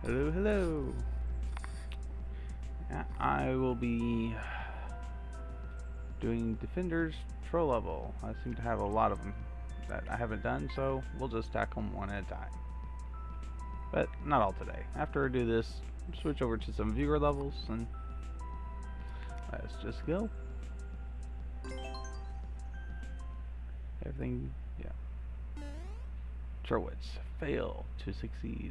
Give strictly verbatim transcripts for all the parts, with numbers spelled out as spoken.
Hello, hello. Yeah, I will be doing Defenders Troll level. I seem to have a lot of them that I haven't done, so we'll just tackle them one at a time. But not all today. After I do this, switch over to some viewer levels and let's just go. Everything, yeah. Trowits, fail to succeed.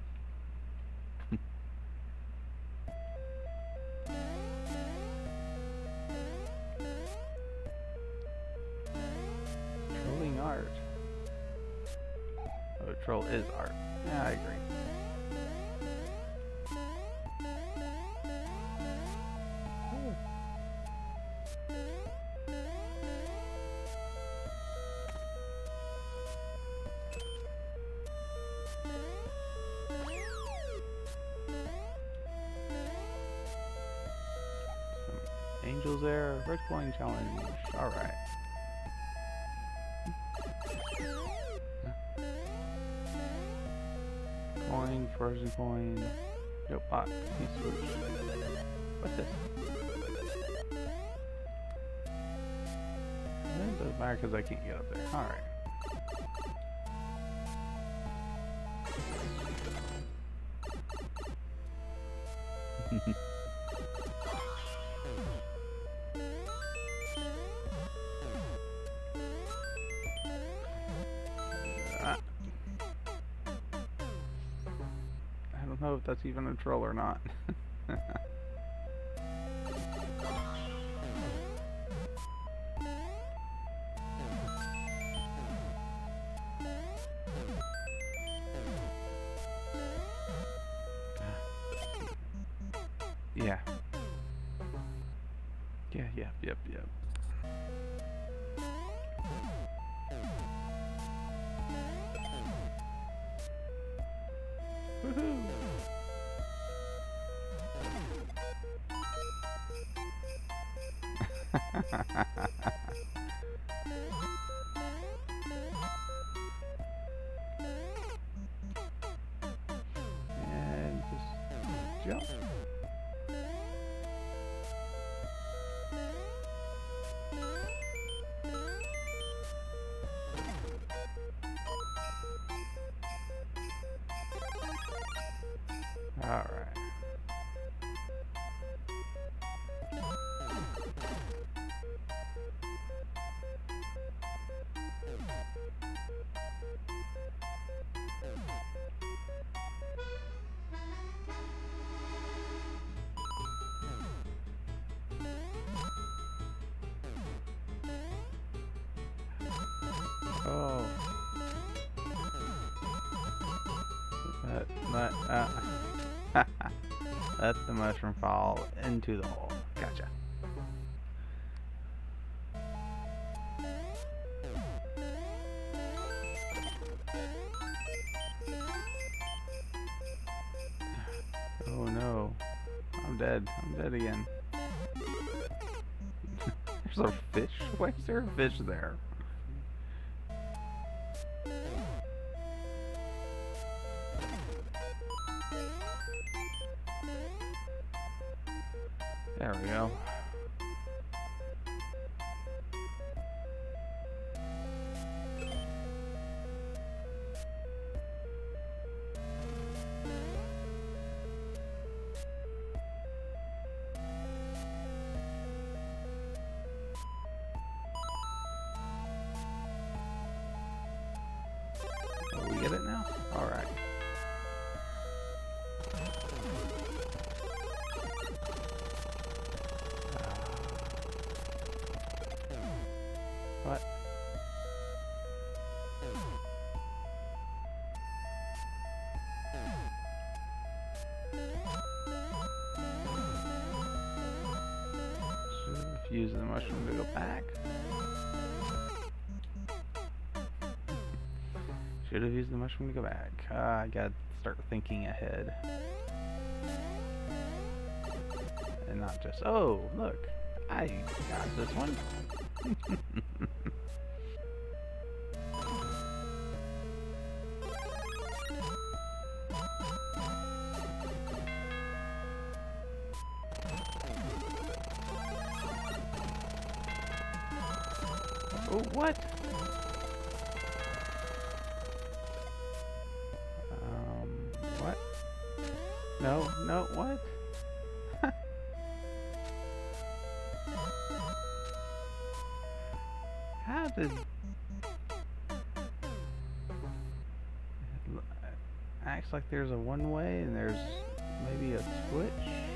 Trolling art. Oh, troll is art. Yeah, I agree. Angels there, red coin challenge. Alright. Coin, frozen coin. Nope, pot. Piece of What's this? It doesn't matter because I can't get up there. Alright. I don't know if that's even a troll or not. Yeah. Yeah, yep, yep, yep. Woohoo! And just jump. All right. Oh. Let, let, uh, let the mushroom fall into the hole. Gotcha. Oh no. I'm dead. I'm dead again. There's a fish? Why is there a fish there? There we go. Oh, we get it now? Alright. What? Should have used the mushroom to go back. Should have used the mushroom to go back. Uh, I gotta start thinking ahead. And not just, oh, look, I got this one. Oh, what? Um, what? No, no, what? How did... Acts like there's a one way and there's maybe a switch?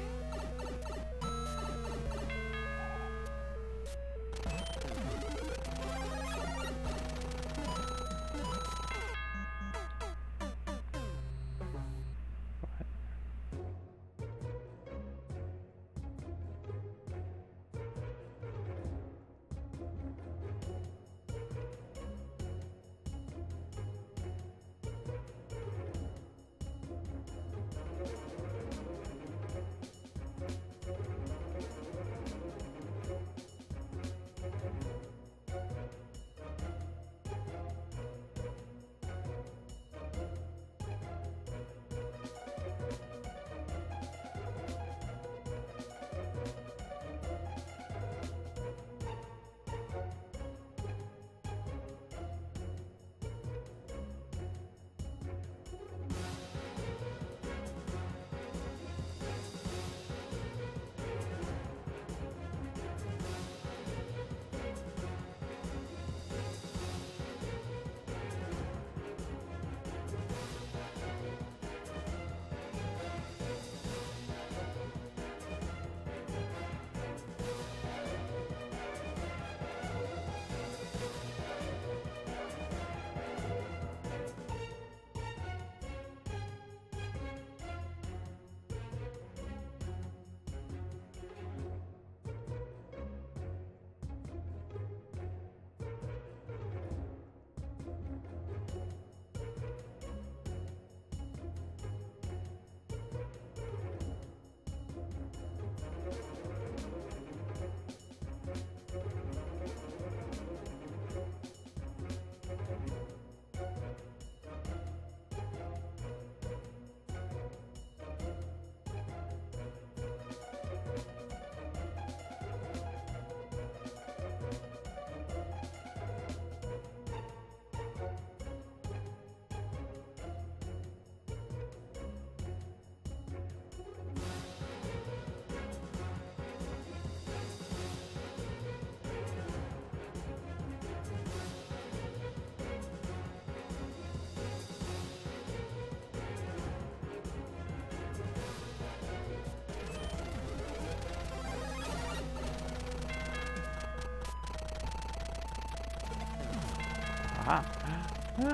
Aha. Ah.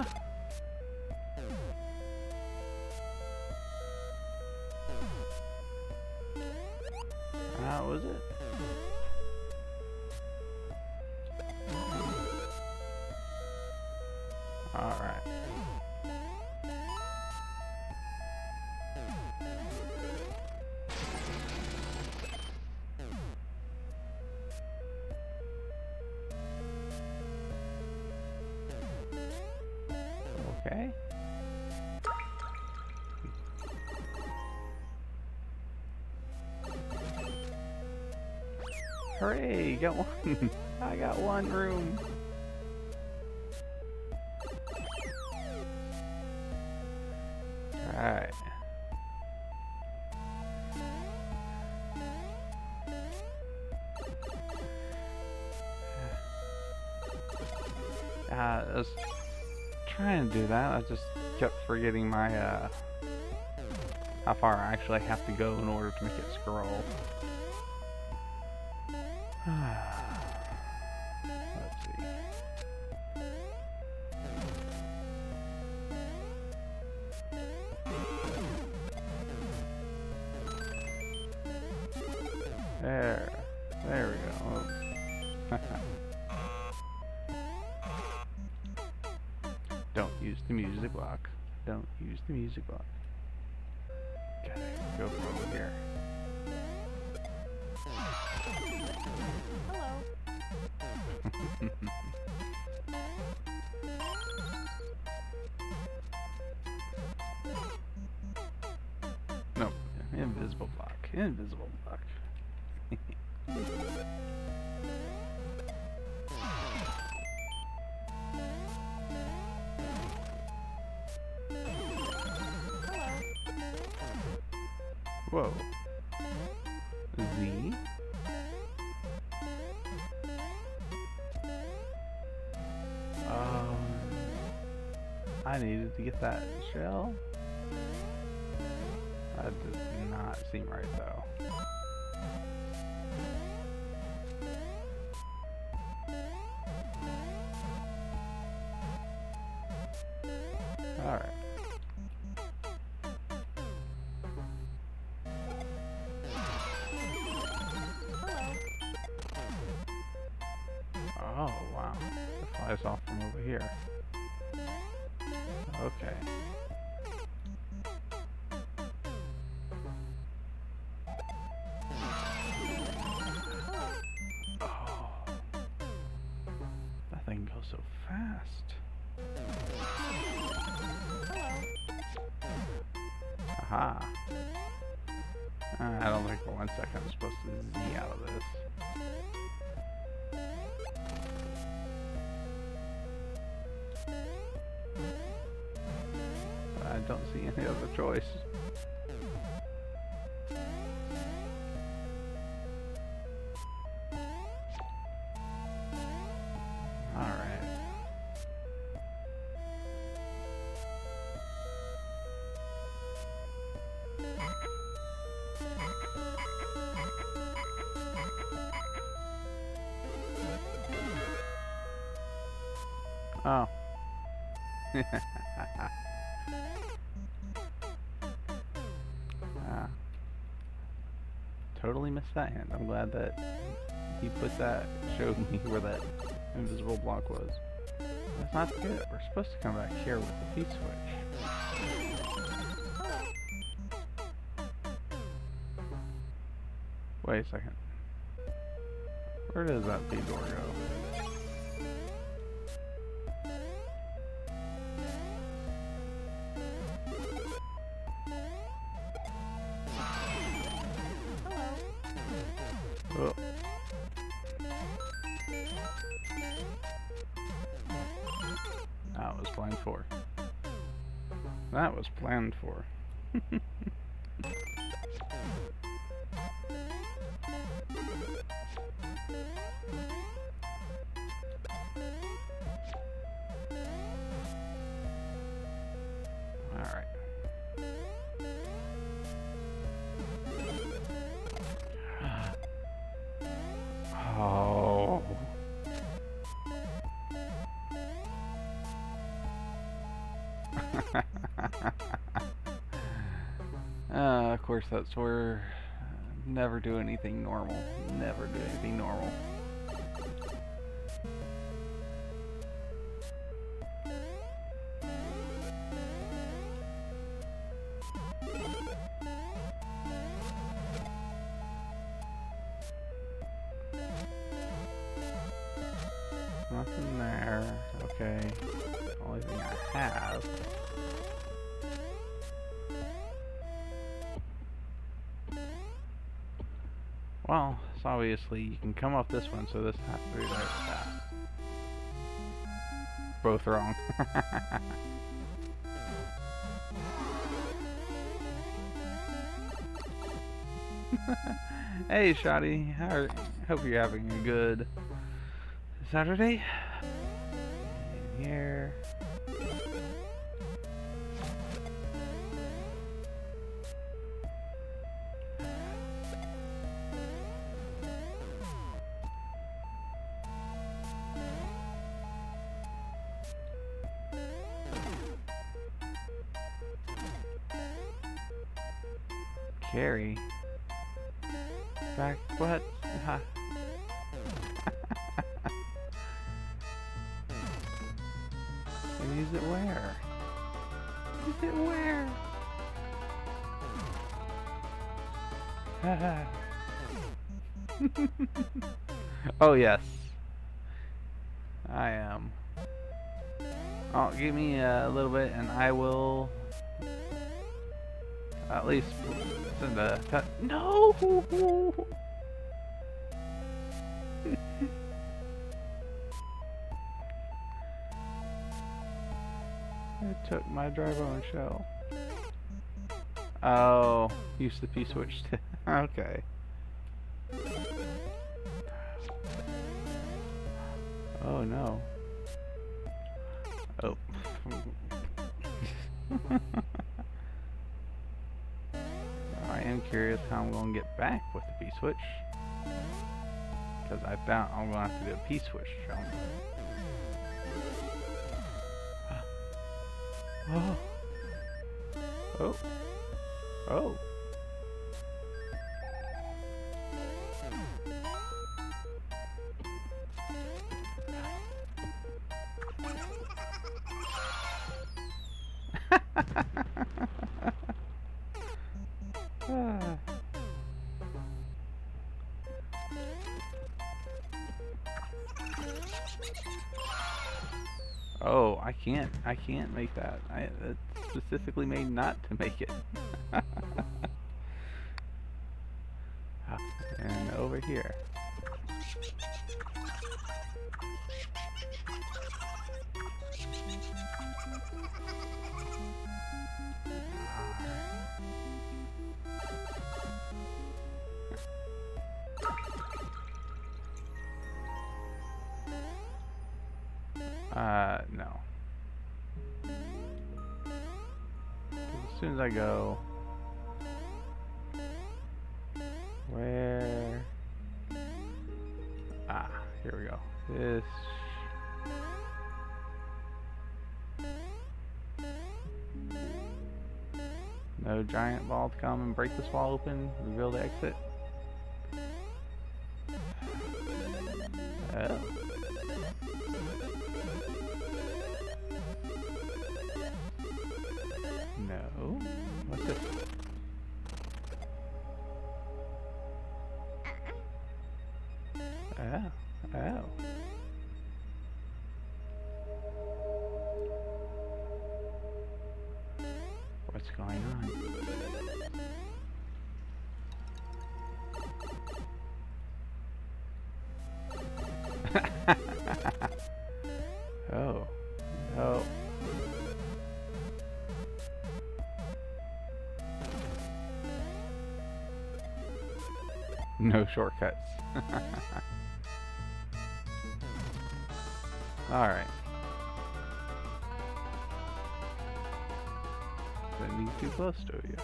How was it? All right. Okay. Hooray, got one. I got one room. All right. Uh, I was trying to do that. I just kept forgetting my uh, how far I actually have to go in order to make it scroll. Let's see. There. There we go. Don't use the music block. Don't use the music block. Gotta go from over here. Hello. No, invisible block. Invisible block. Whoa. Z? Um, I needed to get that shell. That does not seem right though. Alright. Oh, wow. It flies off from over here. Okay. Oh. That thing goes so fast. Aha. Uh, I don't think for one second I'm supposed to Z out of this. I don't see any other choice. Alright. Oh. Ah. Totally missed that hint. I'm glad that he put that, showed me where that invisible block was. Let's not forget, we're supposed to come back here with the feet switch. Wait a second. Where does that feed door go? Oh. That was planned for. That was planned for. All right. Oh. uh, of course, that's where uh, never do anything normal. Never do anything normal. Nothing there. Okay. Only thing I have. Well, so obviously you can come off this one, so this has to be the right path. Both wrong. Hey, Shoddy. How are, hope you're having a good Saturday. In here. Carrie. Back. What? Huh. Use it where? Use it where? Oh yes, I am. Oh, give me a little bit, and I will at least send a cut. No. It took my dry bone shell. Oh. Use the P-switch to... Okay. Oh no. Oh. I am curious how I'm going to get back with the P-switch. Because I doubt I'm going to have to do a P-switch jump. Oh. Oh. Oh. Oh, I can't. I can't make that. I it's specifically made not to make it. And over here. Uh, no. As soon as I go... Where... Ah, here we go. This... No giant ball to come and break this wall open, reveal the exit. Oh. No. What's this? Oh. Oh. What's going on? Oh. Oh. No shortcuts. Alright. Didn't be too close to you.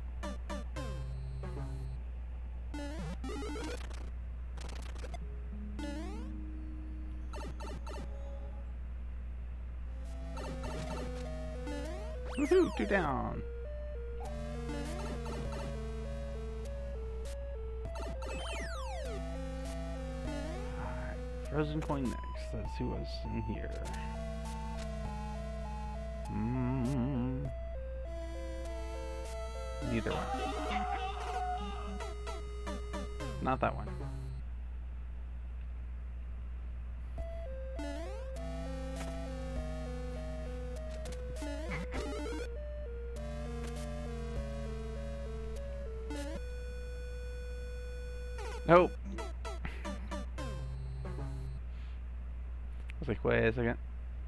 Woohoo! Two down! Alright, Frozen Coin next. Let's see what's in here. Mm. Neither one. Not that one. Nope. I was like, wait a second.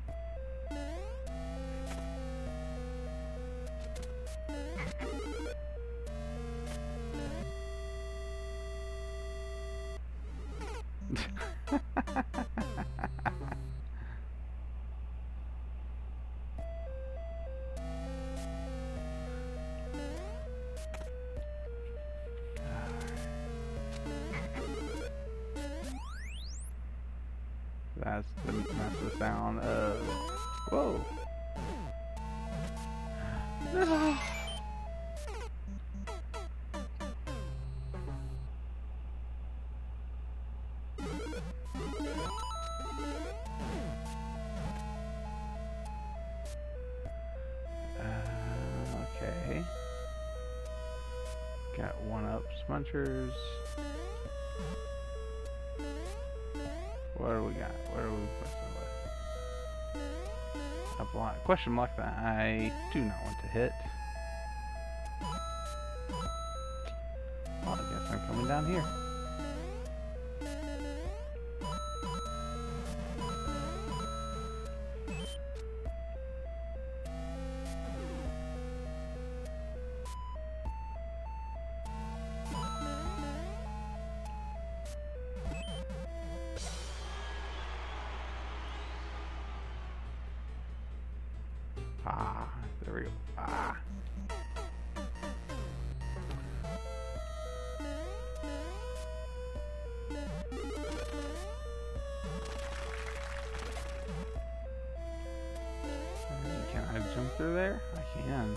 That's the, that's the sound of... Whoa! No! Uh, okay. Got one up Munchers. What do we got? What are we pressing with? A block, question block that I do not want to hit. Well, I guess I'm coming down here. we go. Ah. Can I jump through there? I can.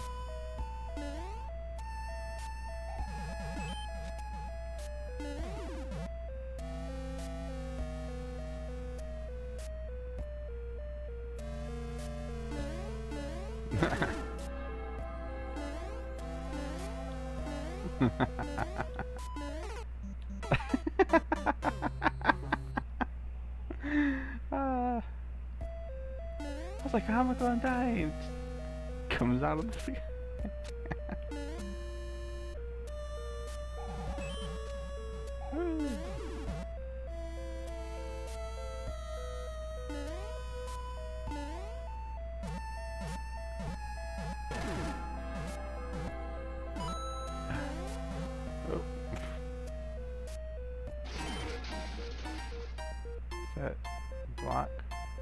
uh, I was like, how am I gonna die? It just comes out of the sky. Set, block.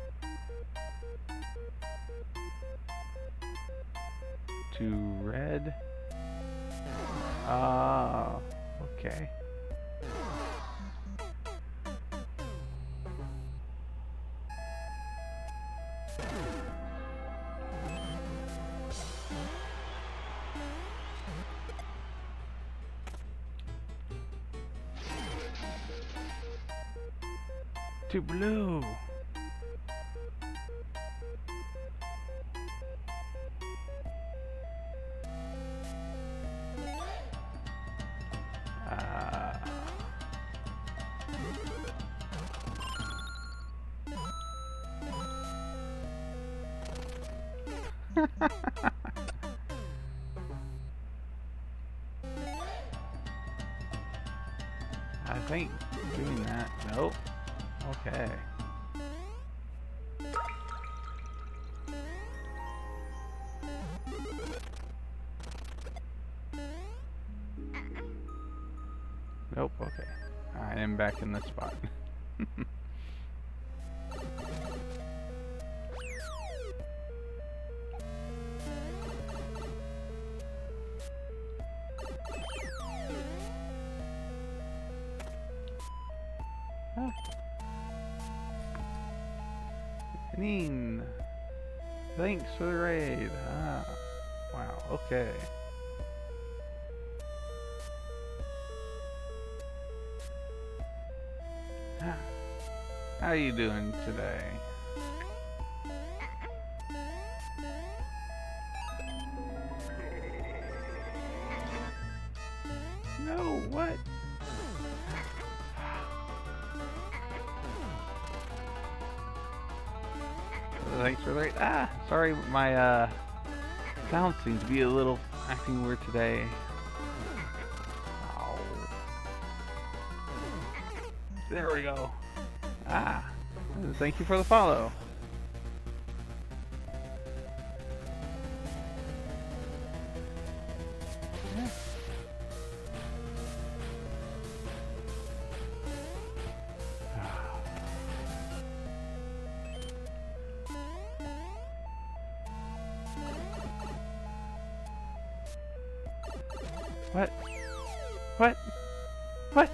To red. Oh, okay. To blue. Uh, I think doing that. Nope. Okay. Nope, okay. I am back in the spot. Ah. Janine, thanks for the raid. Ah, wow, okay. Ah. How you doing today? No, what? Thanks for the raid. Ah, sorry, my uh, sound seems to be a little acting weird today. Oh. There we go. Ah, thank you for the follow. What? What? What?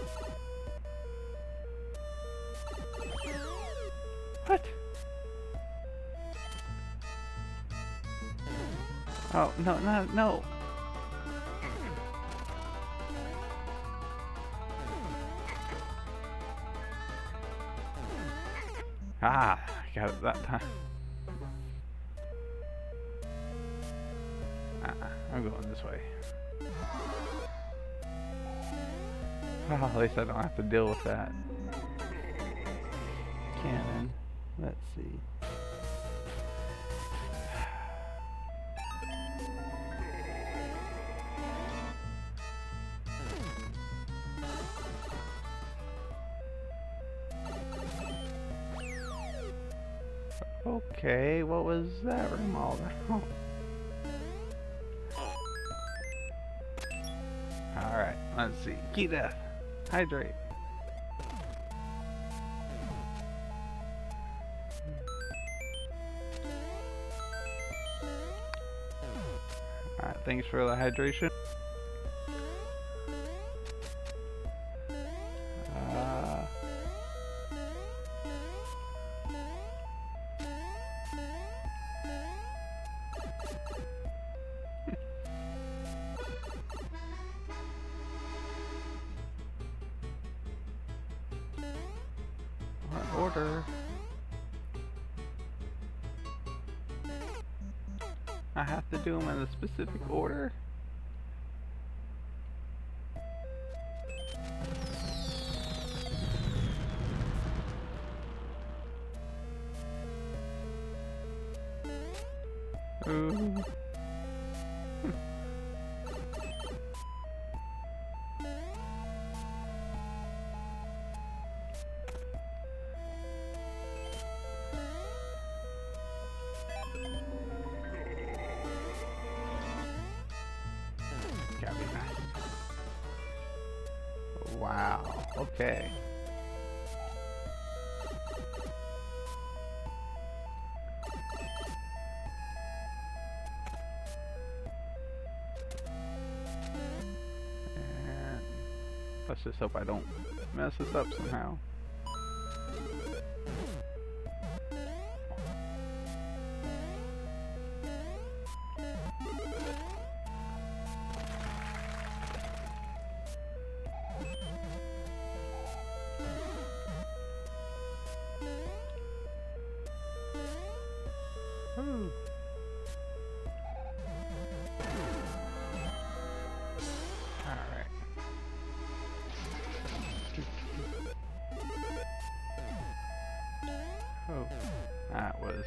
What? Oh, no, no, no. Ah, I got it that time. Uh-uh, I'm going this way. Well, at least I don't have to deal with that. Cannon. Let's see. Okay, what was that room all about? Alright, let's see. Key death. Hydrate. thanks for the hydration. Uh, what order? I have to do them in a specific order? Ooh. Gotta be nice. Wow, okay. And let's just hope I don't mess this up somehow. Ooh. Alright. Oh, that was...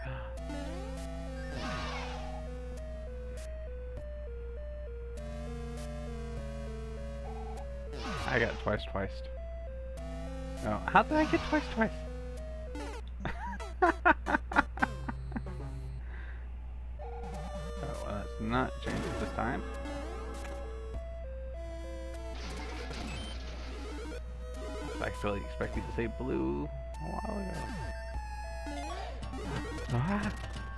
I got twice twice. No, how did I get twice twice? Oh, well, that's not changed it this time. I was actually expecting to say blue a while ago. Ah.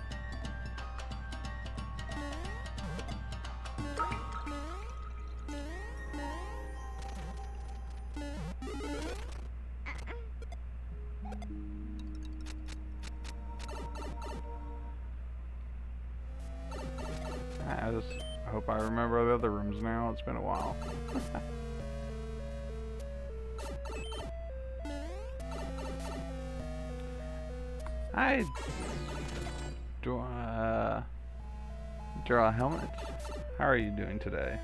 I just hope I remember the other rooms now. It's been a while. I draw uh, draw helmets. How are you doing today?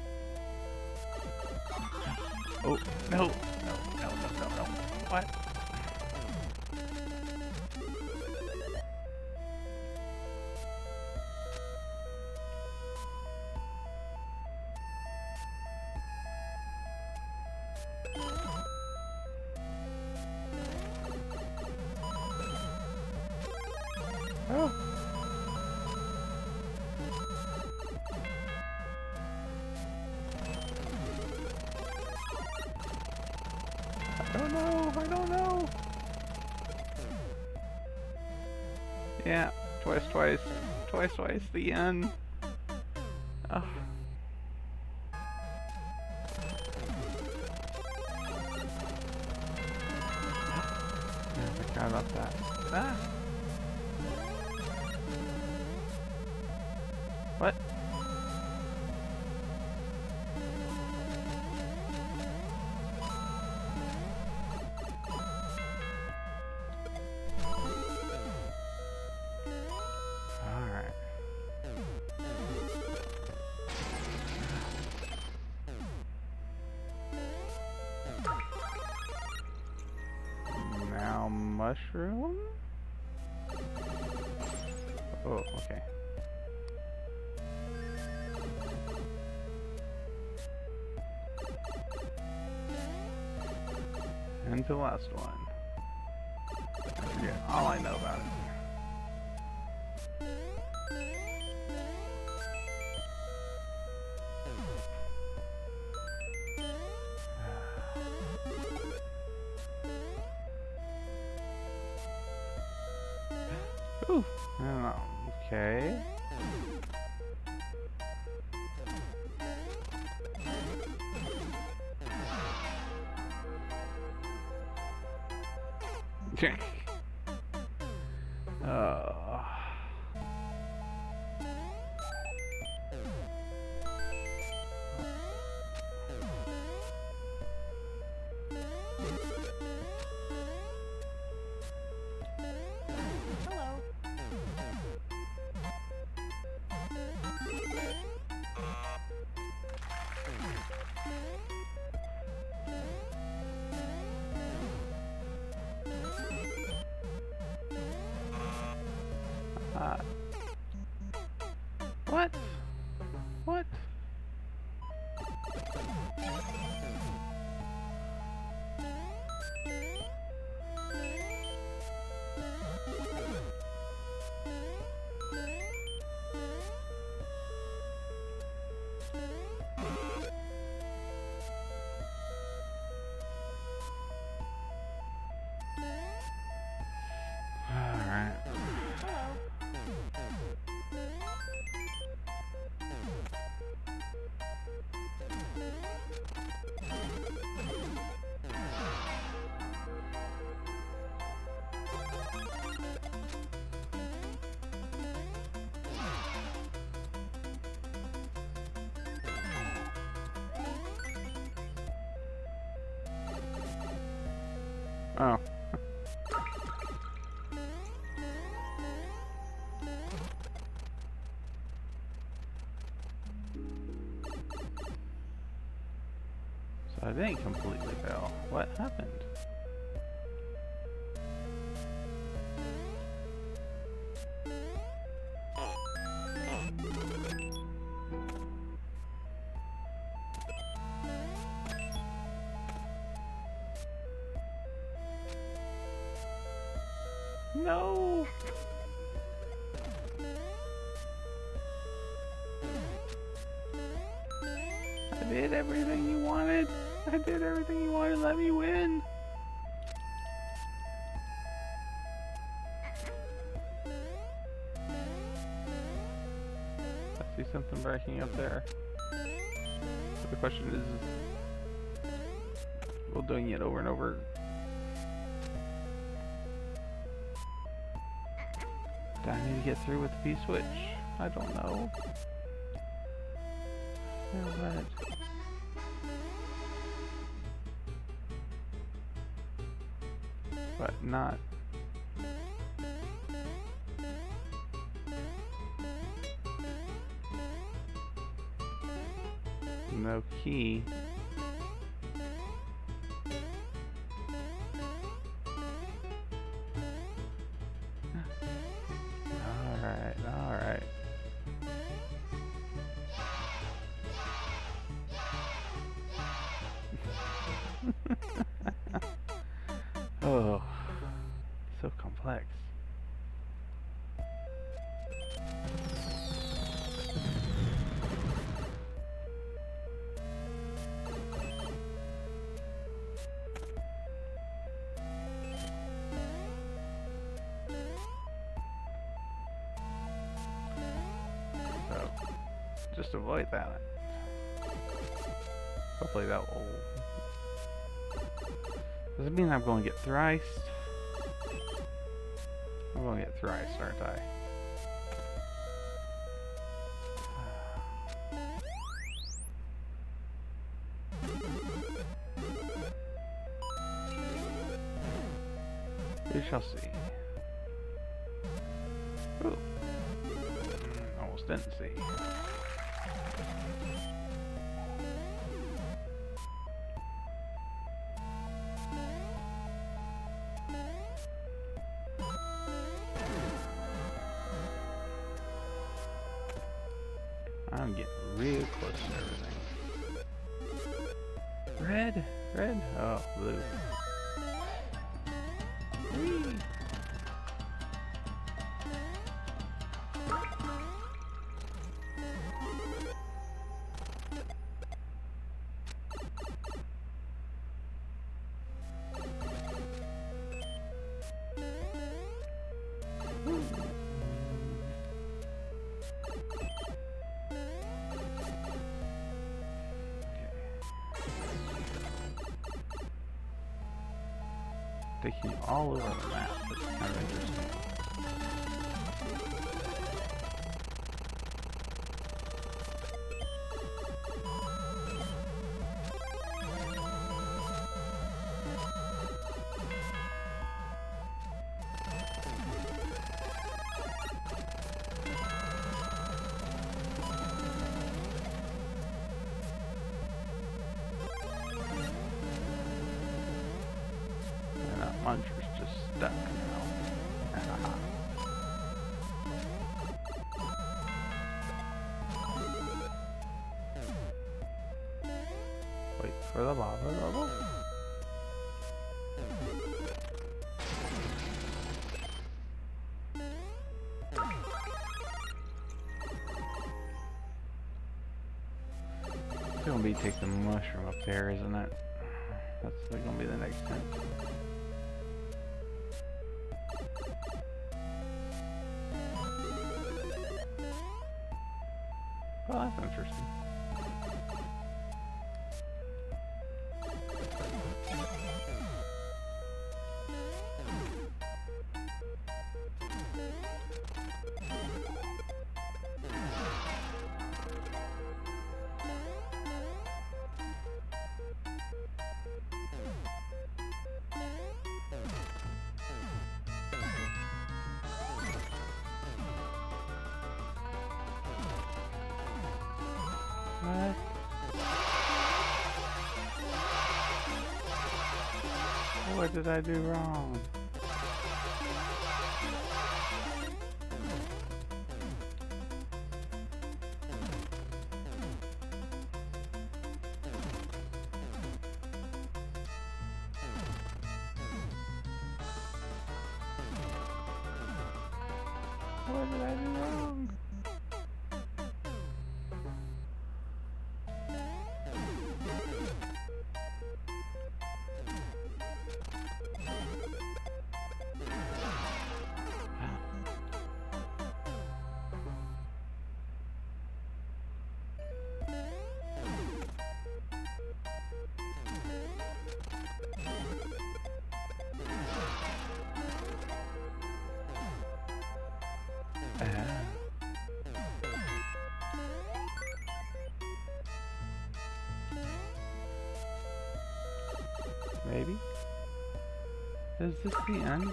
Oh no no no no no no! What? Oh. I don't know, I don't know. Yeah, twice, twice, twice, twice, the end. Oh. I forgot about that. Ah. What? Alright. Now mushroom? Oh, okay. And the last one. I forget all I know about it. Ooh, oh, okay. Oh. Uh, what? What? Alright. Oh. So I didn't completely fail. What happened? No! I did everything you wanted. I did everything you wanted. Let me win. I see something breaking up there. But the question is, well, doing it over and over. Do I need to get through with the P-switch? I don't know. Yeah, what? But not. No key. Alright, alright. Oh, so complex. So, just avoid that. Hopefully that will... Does it mean I'm going to get thriced? I'm going to get thriced, aren't I? We shall see. Ooh. Almost didn't see. I'm getting real close to everything. Red? Red? Oh, blue. Whee! taking you all over the map. That's kind of interesting. Muncher's just stuck now. Ah. Wait for the lava level. It's gonna be taking the mushroom up there, isn't it? That's gonna be the next hint. Well, that's interesting. What? What did I do wrong? What did I do wrong? Maybe? Is this the end?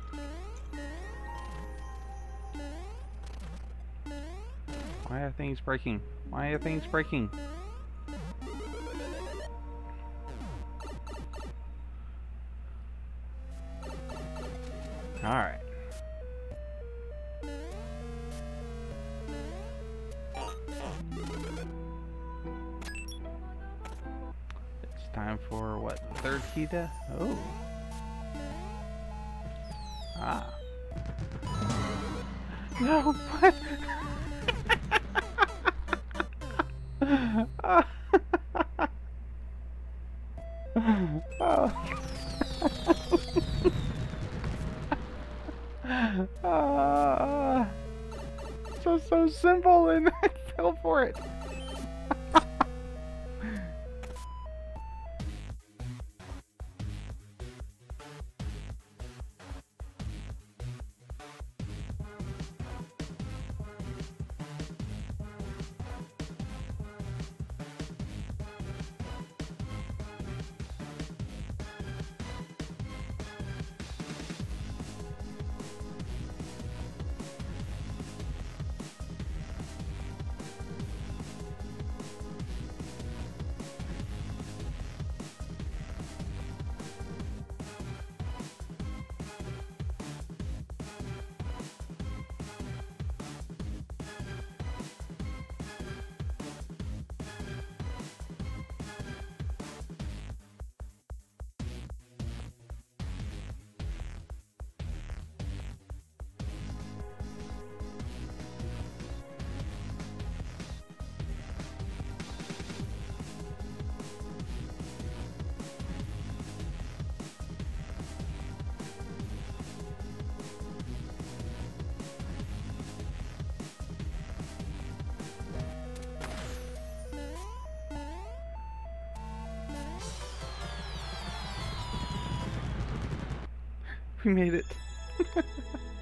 Why are things breaking? Why are things breaking? Alright. Time for what? The third key to? Oh. Ah. No, what? oh. uh, so, so simple, and I fell for it. We made it.